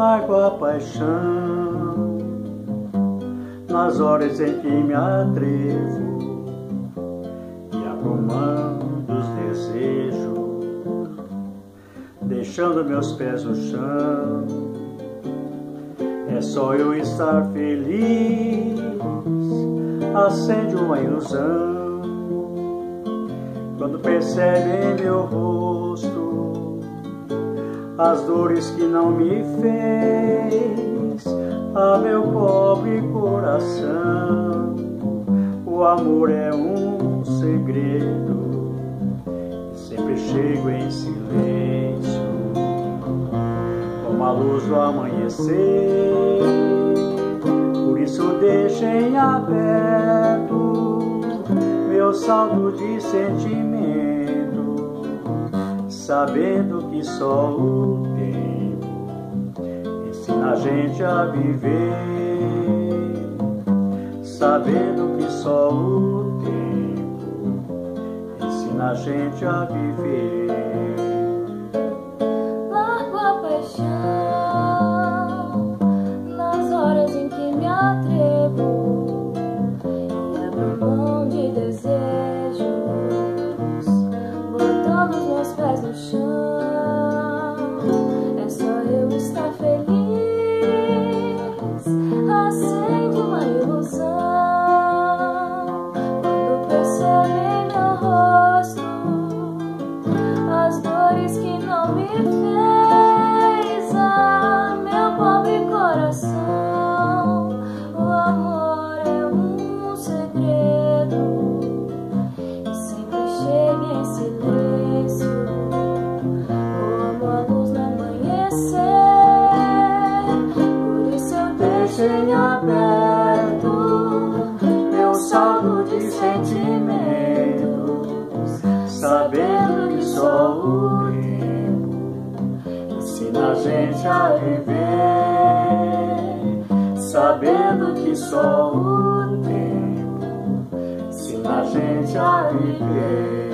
largo a paixão nas horas em que me atrevo e abro mão dos desejos, deixando meus pés no chão. É só eu estar feliz, acende uma ilusão. Quando percebe em meu rosto as dores que não me fez a meu pobre coração. O amor é um segredo, sempre chego em silêncio, como a luz do amanhecer. Por isso deixe em aberto meu saldo de sentimento, sabendo que só o tempo ensina a gente a viver, sabendo que só o tempo ensina a gente a viver. Largo a paixão nas horas em que me atrevo e abro mão de desejos, botando os meus pés no chão. É só eu estar feliz, acende uma ilusão. Quando percebe em meu rosto as dores que não me fez a meu pobre coração. O amor é um segredo e sempre chega em silêncio, como a luz do amanhecer. Por isso eu deixo em aberto meu saldo de sentimentos, sabendo que só o tempo ensina a gente a viver, sabendo que só o tempo ensina a gente a viver.